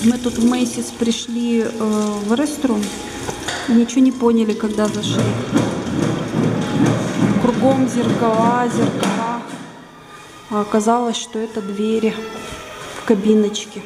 Мы тут в Macy's пришли в ресторан. Ничего не поняли, когда зашли. Кругом зеркала, зеркала. А оказалось, что это двери в кабиночке.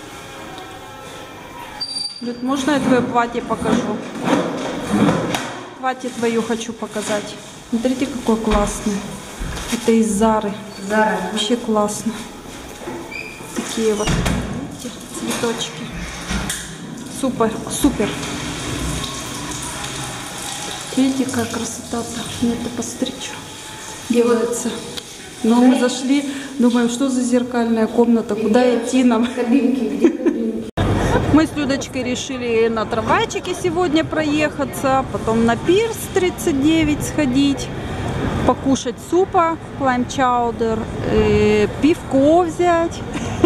Люд, можно я твое платье покажу? Платье твое хочу показать. Смотрите, какое классное. Это из Зары. Зара. Вообще классно. Такие вот, видите, цветочки. Супер, супер. Видите, какая красота-то. Мне это постричь делается. Но мы зашли, думаем, что за зеркальная комната, куда идти нам? Кабинки, где кабинки? Мы с Людочкой решили на трамвайчике сегодня проехаться, потом на Пирс 39 сходить, покушать супа, клайм-чаудер, пивко взять.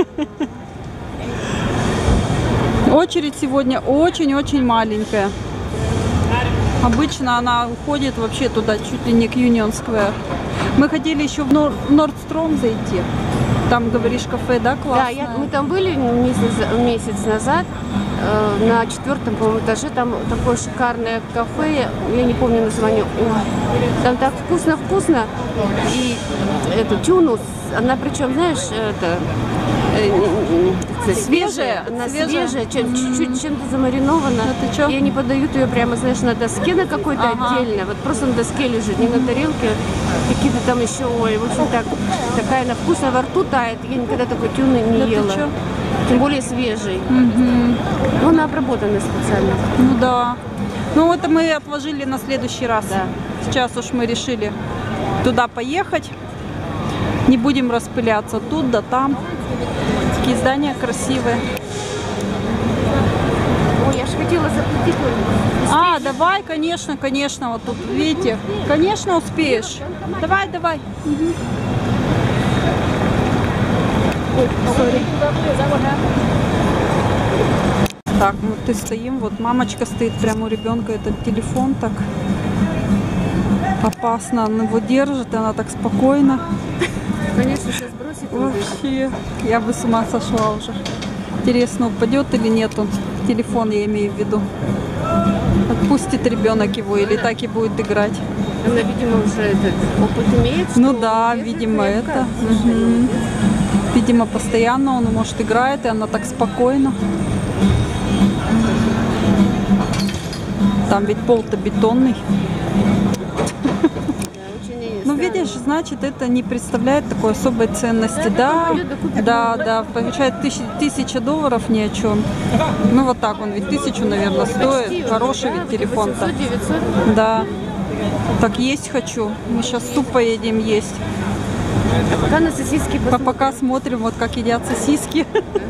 Очередь сегодня очень-очень маленькая. Обычно она уходит вообще туда, чуть ли не к Union Square. Мы хотели еще в Nordstrom зайти. Там, говоришь, кафе, да, классное? Да, мы там были месяц назад, на 4-м, по-моему, этаже. Там такое шикарное кафе, я не помню название. Ой, там так вкусно-вкусно. И это тюнус, она причем, знаешь, это... свежая, она свежая, чуть-чуть чем-то замаринована. И они подают ее прямо, знаешь, на доске на какой-то отдельно. Вот просто на доске лежит, не на тарелке. Какие-то там еще, ой, в общем, такая она вкусная, во рту тает. Я никогда такой тюны не ела. Тем более свежий. Но она обработана специально. Ну да. Ну это мы отложили на следующий раз. Да. Сейчас уж мы решили туда поехать. Не будем распыляться тут да там. Такие здания красивые. Ой, я же хотела заплатить. А, давай, конечно, конечно, вот тут, видите, конечно, успеешь. Давай. Угу. Ой, sorry. Так, вот ты стоим, вот мамочка стоит прямо у ребенка, этот телефон так опасно, он его держит, она так спокойно. Конечно, сейчас бросит. Вообще, я бы с ума сошла уже. Интересно, упадет или нет он? Телефон я имею в виду. Отпустит ребенок его или так и будет играть? Она, видимо, уже этот опыт имеет. Ну да, видимо, это. Угу. Видимо, постоянно он, может, играет, и она так спокойно. Там ведь пол-то бетонный. Ну, видишь, значит, это не представляет такой особой ценности. Да, получает $1000 ни о чем. Ну, вот так он ведь 1000, наверное, стоит. Хороший ведь телефон-то. 900. Да. Так есть хочу. Мы сейчас суп поедем есть. Пока на сосиски посмотрим. Пока смотрим, вот как едят сосиски.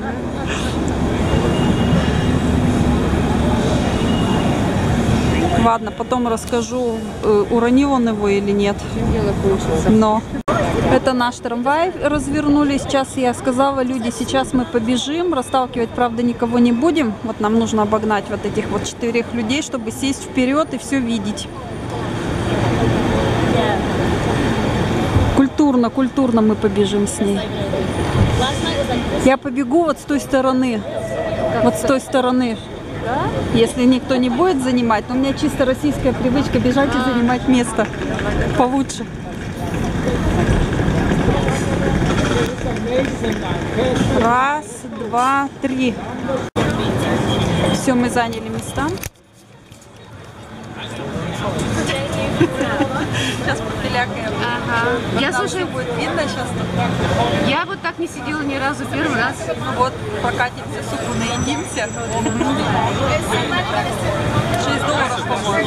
Ладно, потом расскажу, уронил он его или нет. Дело кончится. Но это наш трамвай развернули. Сейчас я сказала, люди, сейчас мы побежим. Расталкивать, правда, никого не будем. Вот нам нужно обогнать вот этих вот 4 людей, чтобы сесть вперед и все видеть. Культурно мы побежим с ней. Я побегу вот с той стороны. Вот с той стороны. Если никто не будет занимать, но у меня чисто российская привычка бежать и занимать место получше. Раз, два, три. Все, мы заняли места. Сейчас попелякаем. Ага. Я слушаю, будет видно сейчас. Я вот так не сидела ни разу, первый раз. Ну вот, прокатимся, супу наедимся. $6, по-моему.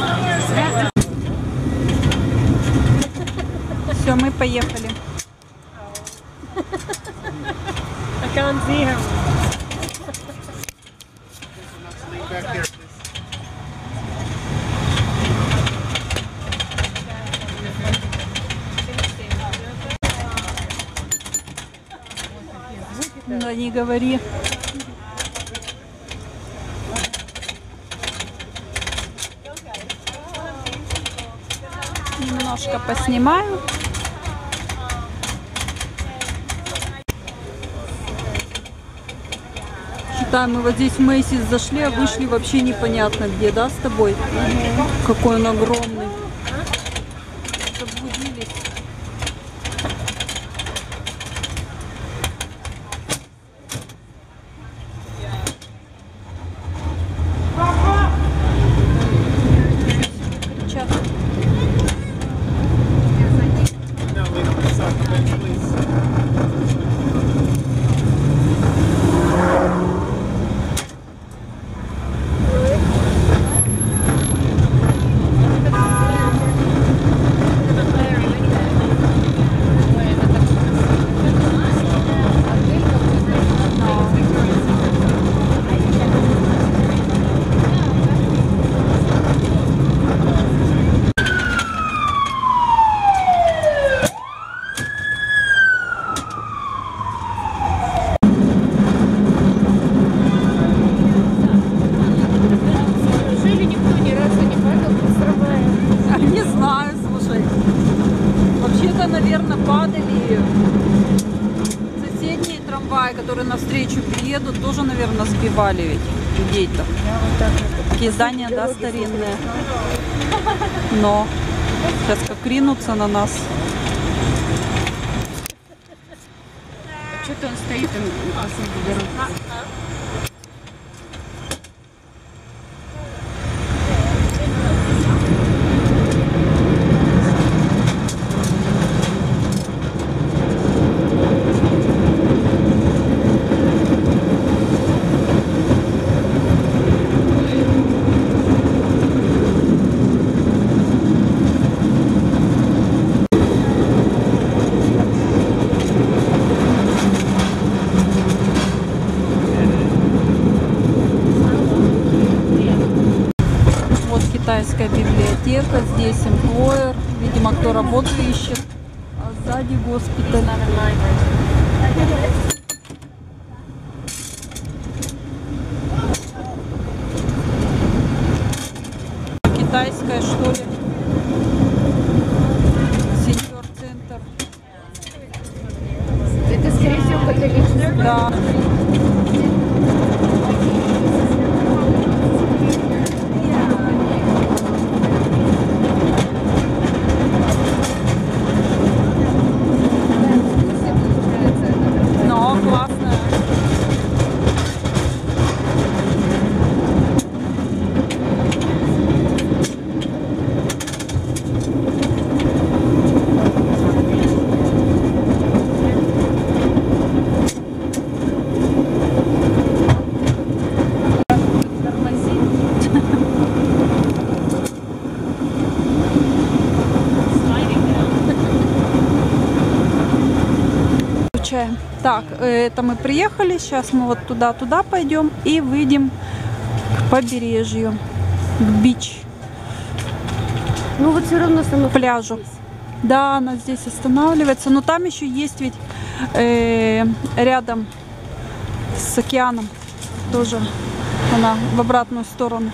Все, мы поехали. Да не говори. Немножко поснимаю. Считаем, мы вот здесь в Мэйсис зашли, а вышли вообще непонятно где, да, с тобой? Какой он огромный. Заблудились. Кричат. Наверное, падали соседние трамваи, которые навстречу приедут, тоже, наверное, сбивали ведь людей-то. Такие здания, да, старинные. Но сейчас как ринутся на нас. Что-то он стоит посреди дороги. Китайская библиотека, здесь эмплойер, видимо, кто работу ищет, а сзади госпиталь. Китайская, что ли? Сеньор-центр. Это, скорее всего, католический. Да. Так, это мы приехали, сейчас мы вот туда пойдем и выйдем к побережью, к бич. Ну вот все равно к пляжу. Да, она здесь останавливается, но там еще есть ведь рядом с океаном тоже она в обратную сторону.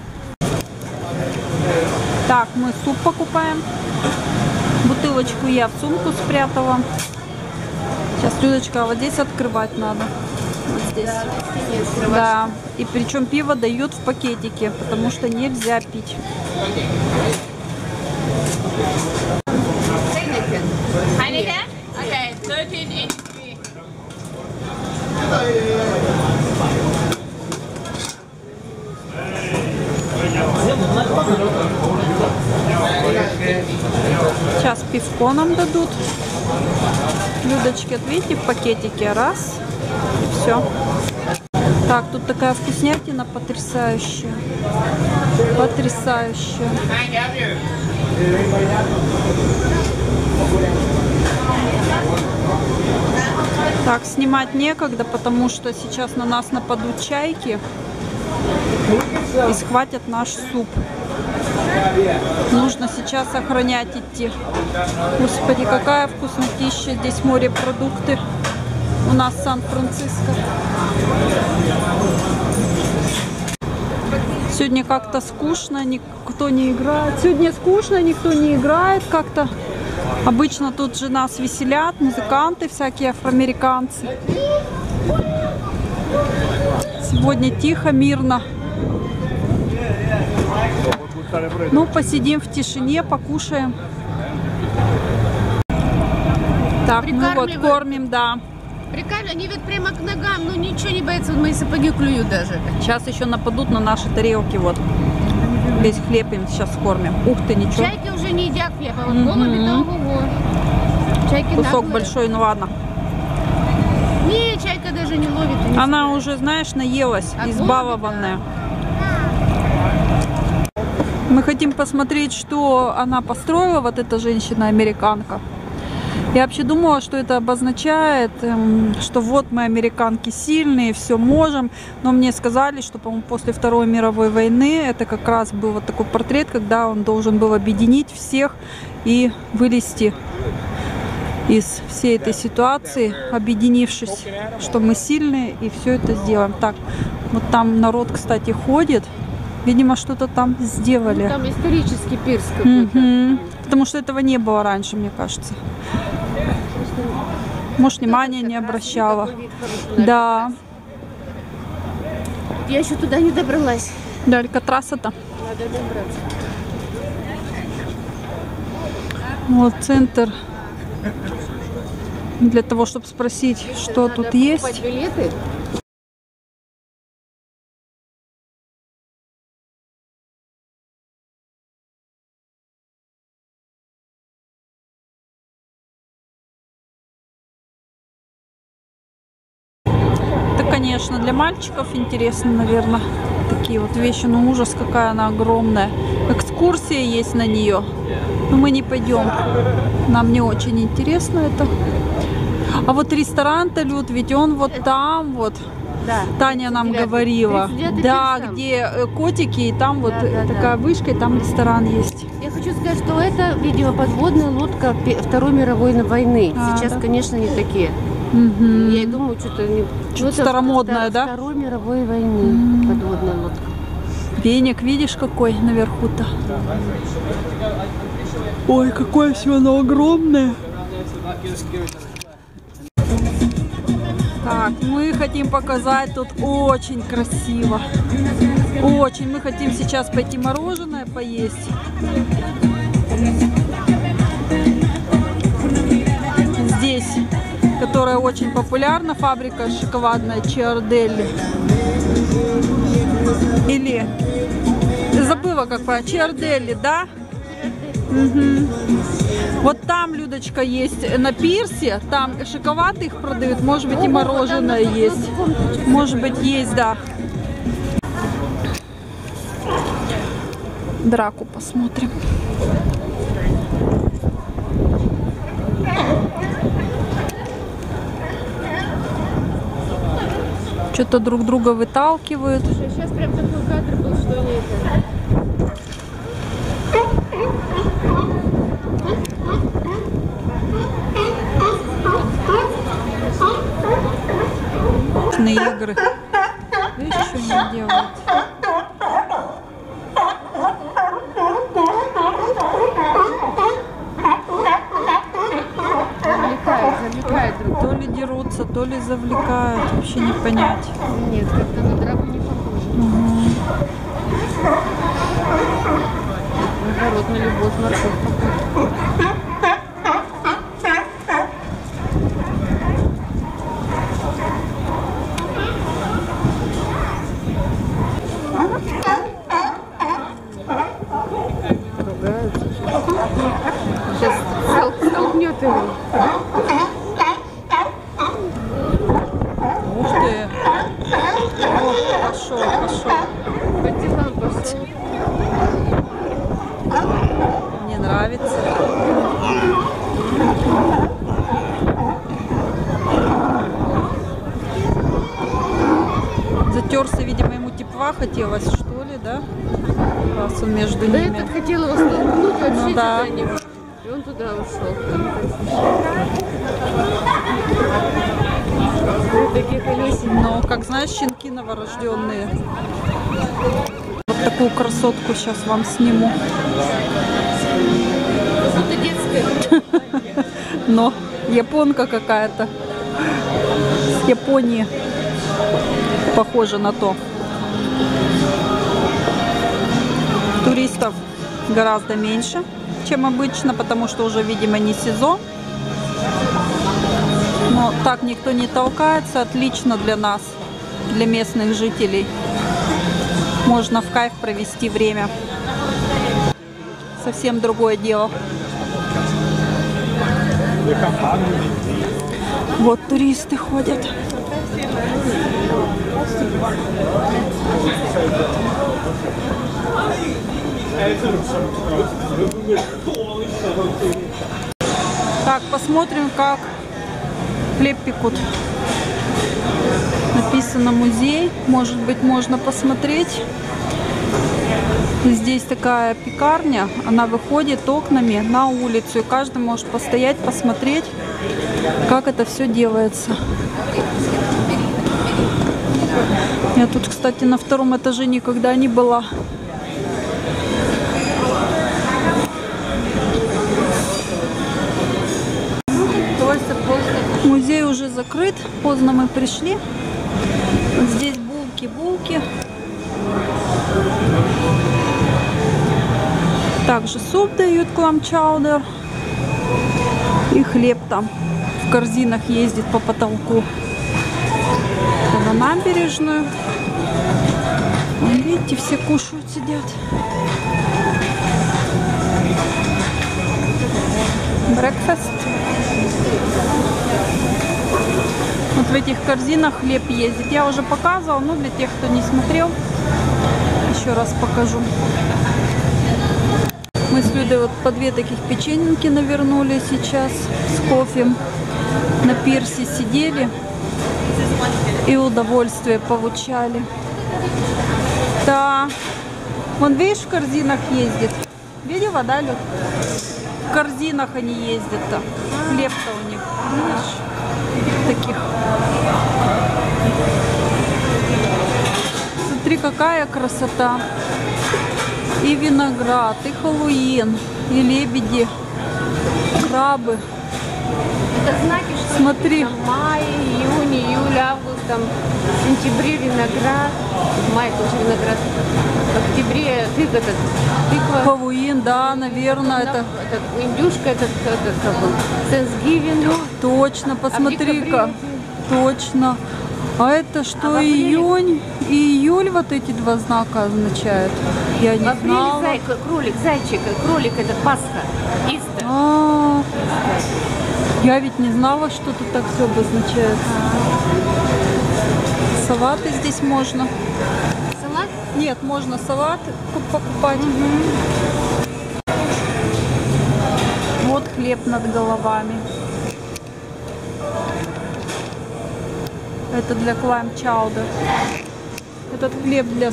Так, мы суп покупаем. Бутылочку я в сумку спрятала. Сейчас, Людочка, вот здесь открывать надо. Вот здесь. Да. И причем пиво дают в пакетике, потому что нельзя пить. Сейчас пивко нам дадут. Людочки, видите, в пакетике. Раз. И все. Так, тут такая вкуснятина потрясающая. Потрясающая. Так, снимать некогда, потому что сейчас на нас нападут чайки и схватят наш суп. Нужно сейчас охранять идти. Господи, какая вкуснотища. Здесь морепродукты. У нас Сан-Франциско. Сегодня как-то скучно, никто не играет. Сегодня скучно, никто не играет как-то. Обычно тут же нас веселят, музыканты всякие, афроамериканцы. Сегодня тихо, мирно. Ну, посидим в тишине, покушаем. Так, мы вот кормим, да. Прикольно, они вот прямо к ногам, ну ничего не боятся, вот мои сапоги клюют даже. Сейчас еще нападут на наши тарелки, вот. Весь хлеб им сейчас кормим. Ух ты, ничего. Чайки уже не едят хлеб, а вот голуби-то ого-го. Чайки кусок наглые. большой, ну ладно. Не, чайка даже не ловит. Не она уже, знаешь, наелась, избалованная. Мы хотим посмотреть, что она построила, вот эта женщина-американка. Я вообще думала, что это обозначает, что вот мы, американки, сильные, все можем. Но мне сказали, что, по-моему, после Второй мировой войны это как раз был вот такой портрет, когда он должен был объединить всех и вылезти из всей этой ситуации, объединившись, что мы сильные и все это сделаем. Так, вот там народ, кстати, ходит. Видимо, что-то там сделали. Ну, там исторический пирс какой-то. Потому что этого не было раньше, мне кажется. Может, внимания не обращала. Да. Я еще туда не добралась. Далеко трасса-то. Надо добраться. Вот центр. Для того, чтобы спросить, что Надо тут есть. покупать билеты. Конечно, для мальчиков интересно, наверное, такие вот вещи. Ну, ужас, какая она огромная. Экскурсия есть на нее. Но мы не пойдем. Нам не очень интересно это. А вот ресторан-то, Люд, ведь он вот там вот. Да. Таня нам говорила. Да, где котики, и там вот такая вышка, и там ресторан есть. Я хочу сказать, что это, видимо, подводная лодка Второй мировой войны. Сейчас, конечно, не такие. Я думаю, что-то не... Что-то старомодное, да? Второй мировой войны подводная лодка. Веник, видишь, какой наверху-то? Ой, какое все оно огромное. Так, мы хотим показать, тут очень красиво. Очень. Мы хотим сейчас пойти мороженое поесть. Здесь, которая очень популярна, фабрика шоколадная Чиарделли. Или, забыла как правильно, Чиарделли, да? Угу. Вот там, Людочка, есть на пирсе, там шоколад их продают, может быть и мороженое есть. Может быть есть, да. Драку посмотрим. Что-то друг друга выталкивают. Сейчас прям такой кадр был, что они это... Игры. Видишь, что они делают? Завлекают друг друга. То ли дерутся, то ли завлекают. Вообще не понять. Нет, как-то на драку не похоже. Наоборот, на любовь, морковь похоже. Сейчас столкнет его. Ух ты! О, пошел. По делам пошел. Мне нравится. Затерся, видимо, ему тепла хотелось, что ли, да? Раз он между Да ними. этот хотел его столкнуть вообще да. куда-нибудь. И он туда ушел. Такие колесики. Ну, как знаешь, щенки новорожденные. Вот такую красотку сейчас вам сниму. Это детская. Но японка какая-то. С Японии. Похоже на то. Туристов гораздо меньше, чем обычно, потому что уже, видимо, не сезон. Но так никто не толкается. Отлично для нас, для местных жителей. Можно в кайф провести время. Совсем другое дело. Вот туристы ходят. Так, посмотрим, как хлеб пекут. Написано музей. Может быть, можно посмотреть. Здесь такая пекарня. Она выходит окнами на улицу. И каждый может постоять, посмотреть, как это все делается. Я тут, кстати, на втором этаже никогда не была. Музей уже закрыт. Поздно мы пришли. Вот здесь булки. Также суп дают, клам-чаудер. И хлеб там в корзинах ездит по потолку. На набережную. Вон, видите, все кушают, сидят. Breakfast. Вот в этих корзинах хлеб ездит. Я уже показывала, но для тех, кто не смотрел, еще раз покажу. Мы с Людой вот по 2 таких печеньки навернули сейчас с кофе. На пирсе сидели и удовольствие получали. Да. Вон, видишь, в корзинах ездит. Видела, да, Люд? В корзинах они ездят-то. Хлеб-то у них. Видишь? Таких. Смотри, какая красота. И виноград, и хэллоуин, и лебеди, крабы. Это знаки, что смотри. Там май, июнь, июль, август, там, в сентябре виноград, в мае тоже виноград, в октябре тыква. Хэллоуин, да, наверное, это индюшка, это как он, Thanksgiving. Точно, посмотри-ка, точно. А это что, июнь и июль вот эти 2 знака означают? Я не знала. Кролик, зайчик, кролик, это Пасха, Истер. Я ведь не знала, что тут так все обозначается. Салаты здесь можно. Салат? Нет, можно салат покупать. Вот хлеб над головами. Это для клам-чаудер. Этот хлеб для...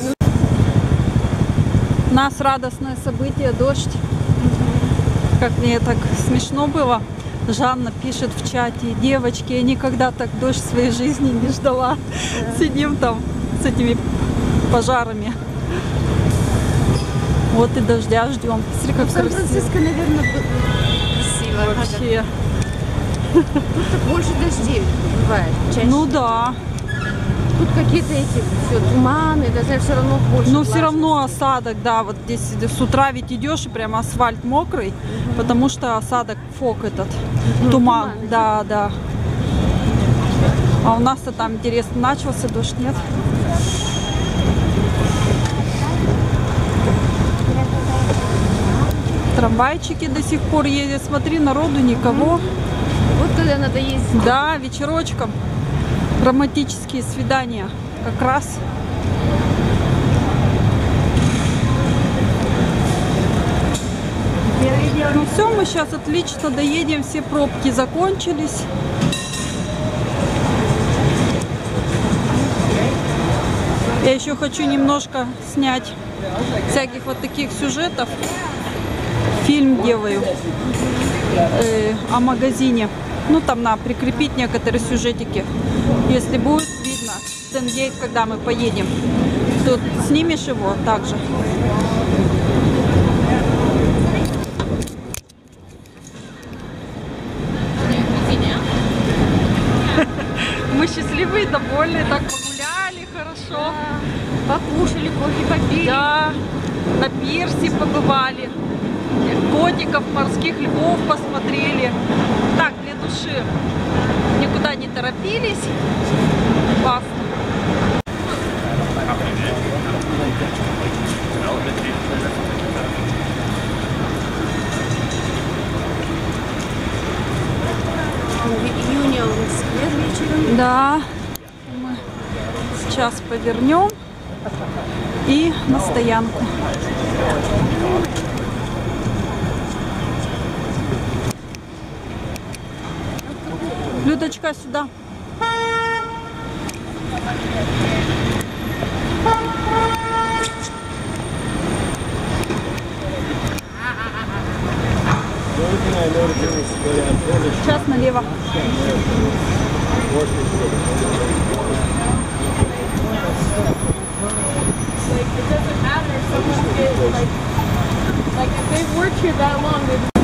У нас радостное событие, дождь. Как мне так смешно было. Жанна пишет в чате: девочки, я никогда так дождь в своей жизни не ждала. Сидим там с этими пожарами. Вот и дождя ждем. Смотри, как красиво. Сан-Франциско, наверное, красиво. Вообще. Тут больше дождей бывает чаще. Ну да. Тут какие-то эти все туманы, это все равно больше. Но все равно осадок, да, вот здесь с утра ведь идешь и прям асфальт мокрый, потому что осадок, фог этот, туман, да, да. А у нас-то там, интересно, начался дождь, нет? Трамвайчики до сих пор ездят, смотри, народу никого. Вот туда надо ездить. Да, вечерочком. Романтические свидания. Как раз. Ну все, мы сейчас отлично доедем. Все пробки закончились. Я еще хочу немножко снять всяких вот таких сюжетов. Фильм делаю о магазине. Ну, там надо прикрепить некоторые сюжетики. Если будет видно Стенгейт, когда мы поедем, то снимешь его также. Мы счастливые, довольные, так погуляли хорошо. хорошо. Покушали, кофе попили. Да, на пирсе побывали. Котиков, морских львов посмотрели. Так, для души. Никуда не торопились. Классно. Юнион сквер вечером. Да, мы сейчас повернем и на стоянку. Людочка, сюда. Сейчас налево. It doesn't matter if someone gets like if they've worked here that long, they've